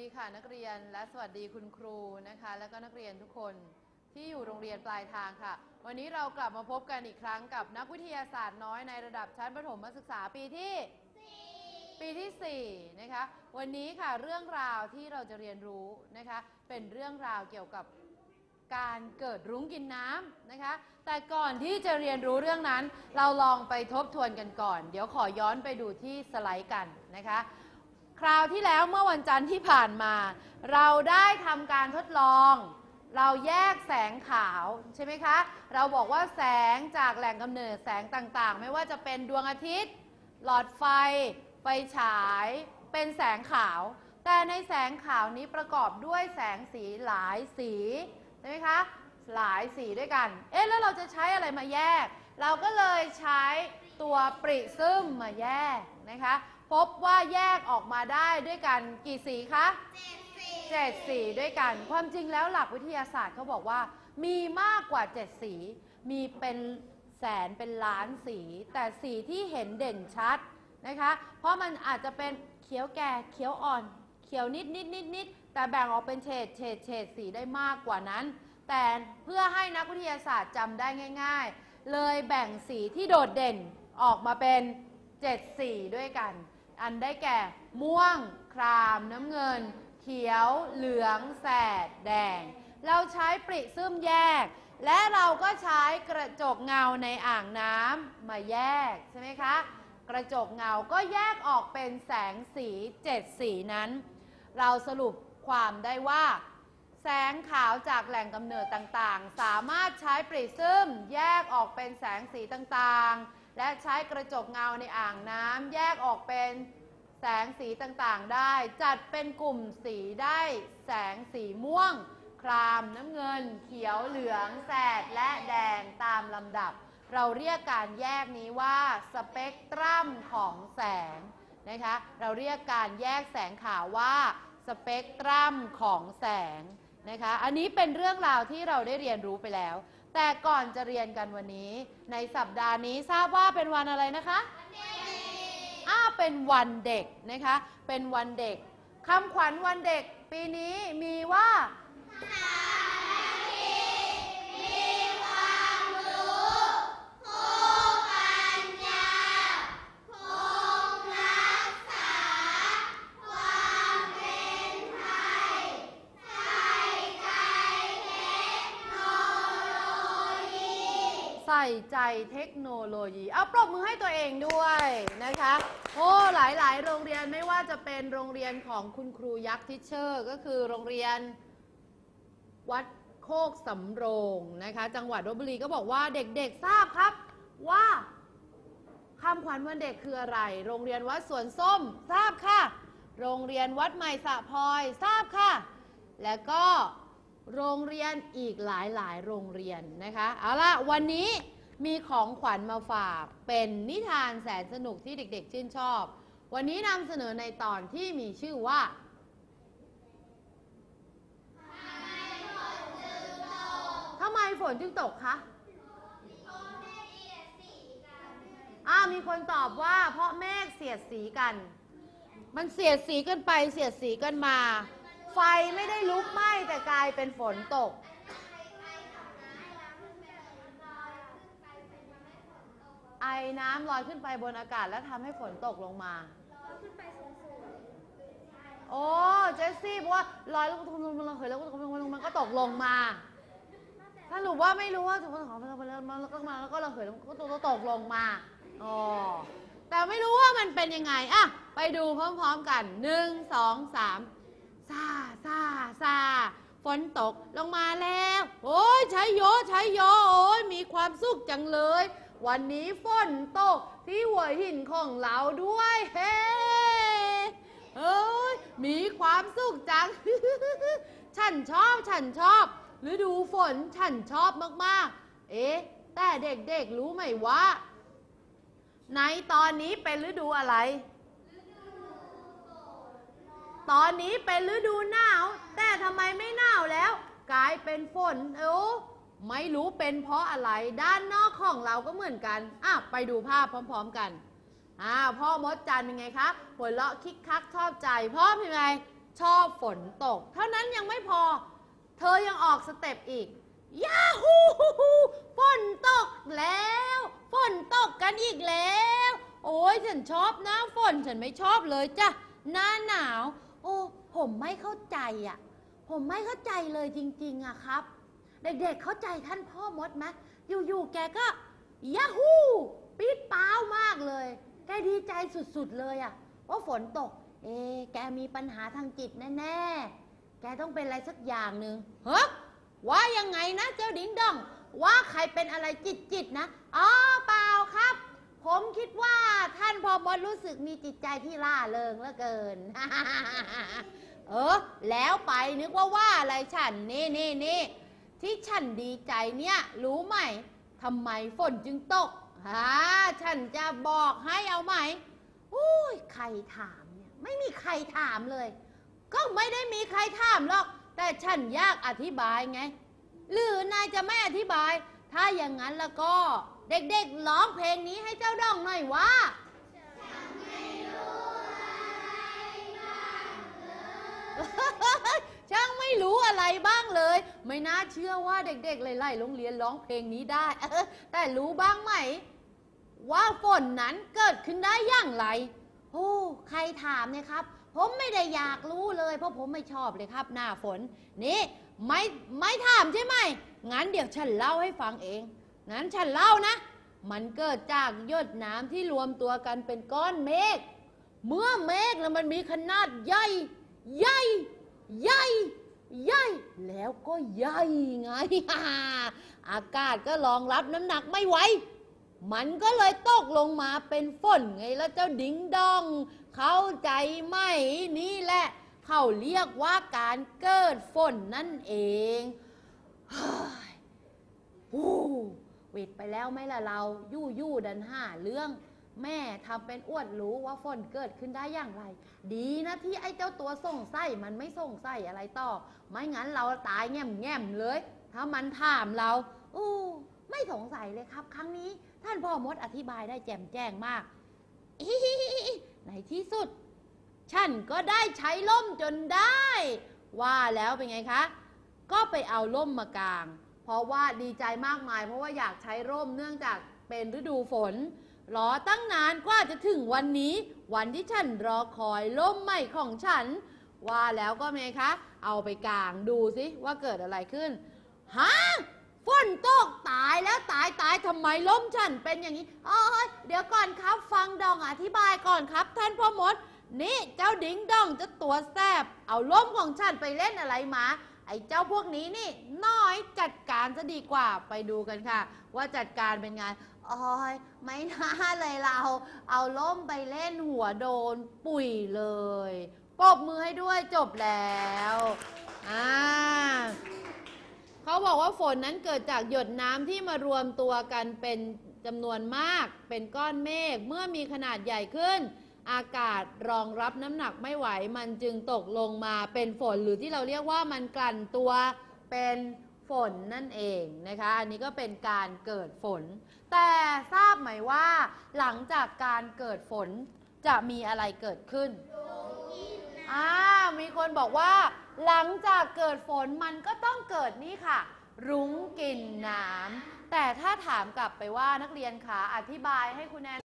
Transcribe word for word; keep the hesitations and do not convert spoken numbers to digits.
ค่ะนักเรียนและสวัสดีคุณครูนะคะและก็นักเรียนทุกคนที่อยู่โรงเรียนปลายทางค่ะวันนี้เรากลับมาพบกันอีกครั้งกับนักวิทยาศาสตร์น้อยในระดับชั้นประถมศึกษาปีที่ปีที่สี่นะคะวันนี้ค่ะเรื่องราวที่เราจะเรียนรู้นะคะเป็นเรื่องราวเกี่ยวกับการเกิดรุ้งกินน้ำนะคะแต่ก่อนที่จะเรียนรู้เรื่องนั้นเราลองไปทบทวนกันก่อนเดี๋ยวขอย้อนไปดูที่สไลด์กันนะคะคราวที่แล้วเมื่อวันจันทร์ที่ผ่านมาเราได้ทำการทดลองเราแยกแสงขาวใช่ไหมคะเราบอกว่าแสงจากแหล่งกำเนิดแสงต่างๆไม่ว่าจะเป็นดวงอาทิตย์หลอดไฟไฟฉายเป็นแสงขาวแต่ในแสงขาวนี้ประกอบด้วยแสงสีหลายสีใช่ไหมคะหลายสีด้วยกันเอ๊ะแล้วเราจะใช้อะไรมาแยกเราก็เลยใช้ตัวปริซึมมาแยกนะคะพบว่าแยกออกมาได้ด้วยกันกี่สีคะเจ็ดสีด้วยกันความจริงแล้วหลักวิทยาศาสตร์เขาบอกว่ามีมากกว่าเจ็ดสีมีเป็นแสนเป็นล้านสีแต่สีที่เห็นเด่นชัดนะคะเพราะมันอาจจะเป็นเขียวแก่เขียวอ่อนเขียวนิดนิดนิดนิดแต่แบ่งออกเป็นเฉดเฉดเฉดสีได้มากกว่านั้นแต่เพื่อให้นักวิทยาศาสตร์จำได้ง่ายๆเลยแบ่งสีที่โดดเด่นออกมาเป็นเจ็ดสีด้วยกันอันได้แก่ม่วงครามน้ำเงินเขียวเหลืองแสดแดงเราใช้ปริซึมแยกและเราก็ใช้กระจกเงาในอ่างน้ำมาแยกใช่ไหมคะกระจกเงาก็แยกออกเป็นแสงสีเจ็ดสีนั้นเราสรุปความได้ว่าแสงขาวจากแหล่งกำเนิดต่างๆสามารถใช้ปริซึมแยกออกเป็นแสงสีต่างๆและใช้กระจกเงาในอ่างน้ำแยกออกเป็นแสงสีต่างๆได้จัดเป็นกลุ่มสีได้แสงสีม่วงครามน้ำเงินเขียวเหลืองแสดและแดงตามลำดับเราเรียกการแยกนี้ว่าสเปกตรัมของแสงนะคะเราเรียกการแยกแสงขาวว่าสเปกตรัมของแสงนะคะอันนี้เป็นเรื่องราวที่เราได้เรียนรู้ไปแล้วแต่ก่อนจะเรียนกันวันนี้ในสัปดาห์นี้ทราบว่าเป็นวันอะไรนะคะอ้าเป็นวันเด็กนะคะเป็นวันเด็กคำขวัญวันเด็กปีนี้มีว่าใส่ใจเทคโนโลยีเอาปรบมือให้ตัวเองด้วยนะคะโอ้หลายๆโรงเรียนไม่ว่าจะเป็นโรงเรียนของคุณครูยักษ์ทิเชอร์ก็คือโรงเรียนวัดโคกสำโรงนะคะจังหวัดลพบุรีก็บอกว่าเด็กๆทราบครับว่าคำขวัญวันเด็กคืออะไรโรงเรียนวัดสวนส้มทราบค่ะโรงเรียนวัดใหม่สะพลอยทราบค่ะแล้วก็โรงเรียนอีกหลายๆโรงเรียนนะคะเอาล่ะวันนี้มีของขวัญมาฝากเป็นนิทานแสนสนุกที่เด็กๆชื่นชอบวันนี้นำเสนอในตอนที่มีชื่อว่าทำไมฝนจึงตกคะอ้าวมีคนตอบว่าเพราะเมฆเสียดสีกันมันเสียดสีกันไปเสียดสีกันมาไฟไม่ได้ลุกไหม้แต่กลายเป็นฝนตกไอน้ำลอยขึ้นไปบนอากาศแล้วทำให้ฝนตกลงมาโอ้เจสซี่บอกว่าลอยแล้วก็ตกลงมาเฮ้ยแล้วก็ตกลงมามันก็ตกลงมาถ้าหนูว่าไม่รู้ว่าจะขอไปแล้วไปแล้วแล้วก็มาแล้วก็ระเหยแล้วก็ตกตกลงมาอ๋อแต่ไม่รู้ว่ามันเป็นยังไงอ่ะไปดูพร้อมๆกันหนึ่งสองสามซาซาซาฝนตกลงมาแล้วโอ้ยใช้โยใช้โยโอ้ยมีความสุขจังเลยวันนี้ฝนตกที่หัวหินของเราด้วยเฮ้เอ้ยมีความสุขจัง ฉันชอบฉันชอบฤดูฝนฉันชอบมากๆเอ๊ะแต่เด็กๆรู้ไหมว่าในตอนนี้เป็นฤดูอะไรตอนนี้เป็นฤดูหนาวแต่ทำไมไม่หนาวแล้วกลายเป็นฝนเอ้ไม่รู้เป็นเพราะอะไรด้านนอกของเราก็เหมือนกันอ่ะไปดูภาพพร้อมๆกันอ่าพ่อมดจันเป็นไงคะหัวเราะคิกคักชอบใจพ่อเป็นไงชอบฝนตกเท่านั้นยังไม่พอเธอยังออกสเต็ปอีกยาฮูฝนตกแล้วฝนตกกันอีกแล้วโอ้ยฉันชอบหน้าฝนฉันไม่ชอบเลยจ้ะหน้าหนาวโอ้ผมไม่เข้าใจอ่ะผมไม่เข้าใจเลยจริงๆอะครับเด็กๆเข้าใจท่านพ่อมดไหมอยู่ๆแกก็ยาฮูปี๊ดป้าวมากเลยแกดีใจสุดๆเลยอะว่าฝนตกเอ๊ะแกมีปัญหาทางจิตแน่ๆแกต้องเป็นอะไรสักอย่างหนึ่งเฮ้ยว่ายังไงนะเจ้าดิ้งดองว่าใครเป็นอะไรจิตๆนะอ๋อเปล่าครับผมคิดว่าท่านพ่อมดรู้สึกมีจิตใจที่ล่าเริงเหลือเกิน เออแล้วไปนึกว่าว่าอะไรฉันนี่นี่นี่ที่ฉันดีใจเนี่ยรู้ไหมทำไมฝนจึงตกฮะฉันจะบอกให้เอาไหมอุ้ยใครถามเนี่ยไม่มีใครถามเลยก็ไม่ได้มีใครถามหรอกแต่ฉันอยากอธิบายไงหรือนายจะไม่อธิบายถ้าอย่างนั้นแล้วก็เด็กๆร้องเพลงนี้ให้เจ้าดองหน่อยว่าช่างไม่รู้อะไรบ้างเลยไม่น่าเชื่อว่าเด็กๆหลายๆโรงเรียนร้องเพลงนี้ได้แต่รู้บ้างไหมว่าฝนนั้นเกิดขึ้นได้อย่างไรโอ้ใครถามเนี่ยครับผมไม่ได้อยากรู้เลยเพราะผมไม่ชอบเลยครับหน้าฝนนี่ไม่ไม่ถามใช่ไหมงั้นเดี๋ยวฉันเล่าให้ฟังเองงั้นฉันเล่านะมันเกิดจากหยดน้ำที่รวมตัวกันเป็นก้อนเมฆเมื่อเมฆแล้วมันมีขนาดใหญ่ใหญ่ใหญ่ใหญ่แล้วก็ใหญ่ไง อากาศก็รองรับน้ำหนักไม่ไหวมันก็เลยตกลงมาเป็นฝนไงแล้วเจ้าดิ้งดองเข้าใจไหมนี่แหละเขาเรียกว่าการเกิดฝนนั่นเองฮู้วิดไปแล้วไหมล่ะเรายู่ยู่ดันห้าเรื่องแม่ทำเป็นอวดรู้ว่าฝนเกิดขึ้นได้อย่างไรดีนะที่ไอ้เจ้าตัวส่งไส้มันไม่ส่งไส้อะไรต่อไม่งั้นเราตายแง่มแง่มเลยถ้ามันถามเราอู้ไม่สงสัยเลยครับครั้งนี้ท่านพ่อมดอธิบายได้แจ่มแจ้งมากในที่สุดฉันก็ได้ใช้ร่มจนได้ว่าแล้วเป็นไงคะก็ไปเอาร่มมากางเพราะว่าดีใจมากมายเพราะว่าอยากใช้ร่มเนื่องจากเป็นฤดูฝนรอตั้งนานกว่าจะถึงวันนี้วันที่ฉันรอคอยร่มใหม่ของฉันว่าแล้วก็ไงคะเอาไปกางดูสิว่าเกิดอะไรขึ้นฮะฝนตกตายแล้วตายตายทำไมร่มฉันเป็นอย่างนี้อ๋อเดี๋ยวก่อนครับฟังดองอธิบายก่อนครับท่านพ่อมดนี่เจ้าดิ้งดองจะตัวแสบเอาร่มของฉันไปเล่นอะไรมาไอ้เจ้าพวกนี้นี่น้อยจัดการจะดีกว่าไปดูกันค่ะว่าจัดการเป็นไงโอ้ยไม่น่าเลยเราเอาล่มไปเล่นหัวโดนปุ๋ยเลยปรบมือให้ด้วยจบแล้วอ่าเขาบอกว่าฝนนั้นเกิดจากหยดน้ำที่มารวมตัวกันเป็นจำนวนมากเป็นก้อนเมฆเมื่อมีขนาดใหญ่ขึ้นอากาศรองรับน้ำหนักไม่ไหวมันจึงตกลงมาเป็นฝนหรือที่เราเรียกว่ามันกลั่นตัวเป็นฝนนั่นเองนะคะอันนี้ก็เป็นการเกิดฝนแต่ทราบไหมว่าหลังจากการเกิดฝนจะมีอะไรเกิดขึ้นอ่ามีคนบอกว่าหลังจากเกิดฝนมันก็ต้องเกิดนี่ค่ะรุ้งกินน้ำแต่ถ้าถามกลับไปว่านักเรียนขาอธิบายให้คุณแอน